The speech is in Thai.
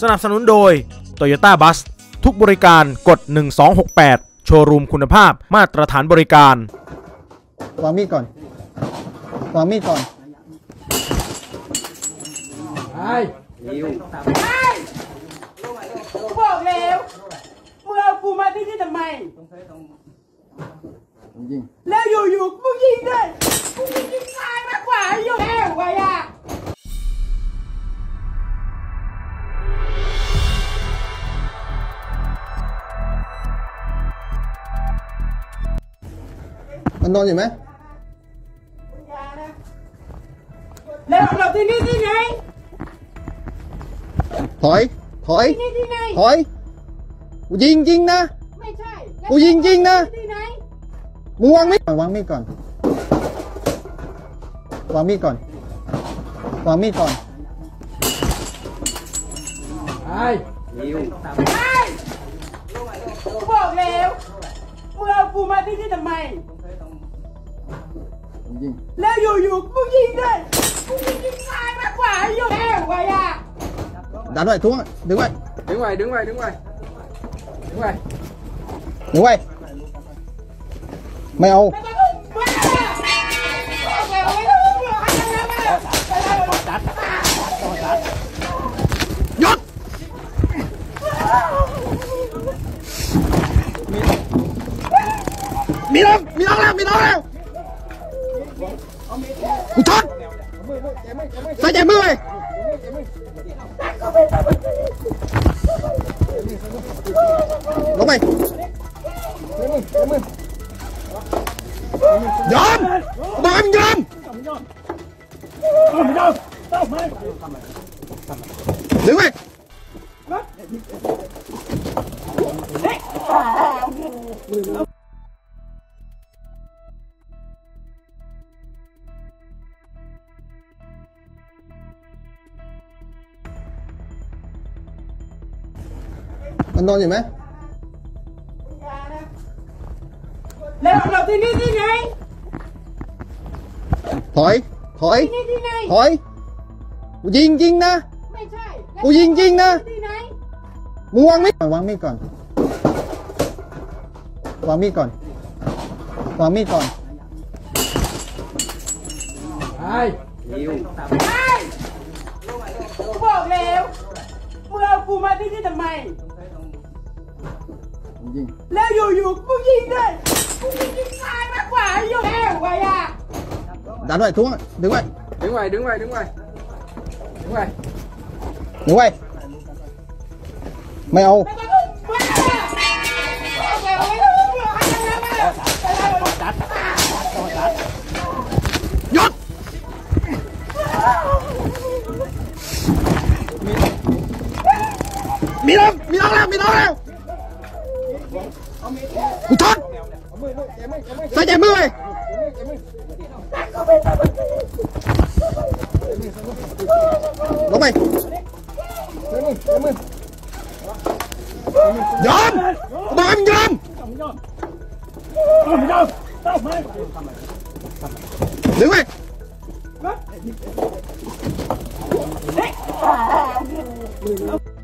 สนับสนุนโดย Toyota Bus ทุกบริการกด1268โชว์รูมคุณภาพมาตรฐานบริการวางมีดก่อนวางมีดก่อนกูบอกแล้วมึงเอากูมาที่นี่ทำไมแล้วอยู่มึงยิงด้วยกูยิงตายมากกว่าอยู่แล้วไว้อะมันนอนอยู่ไหมแล้วเราที่นี่ที่ไหนถอยกูยิงนะไม่ใช่กูยิงนะที่ไหนมึงวางมีดก่อนวางมีดก่อนกูบอกแล้วมึงเอากูมาที่นี่ทำไมแล้วอยู่มึงยิงด้วยกูยิงตายมากกว่าอยู่แล้วไว้อะดันไว้ทุ่งดึงไว้ไม่เอาหยุดมีน้องแล้วกูชนใส่ใจมือเลยลงไปยอมบอกให้มึงยอมดึงไปมันนอนอยู่ไหมแล้วเราที่นี่ที่ไหนถอยกูยิงนะไม่ใช่กูยิงนะที่ไหนมึงวางมีดก่อนวางมีดก่อนกูบอกแล้วมึงเอากูมาที่นี่ทำไมแล้วอยู่มึงยิงด้วยกูยิงตายมากกว่าอยู่แล้วไว้อะดันไว้ทุ่งดึงไว้ไม่เอาหยุดมีน้องแล้วกูชนใส่ใจมือเลยลงไปยอมบอกให้มึงยอมดึงไป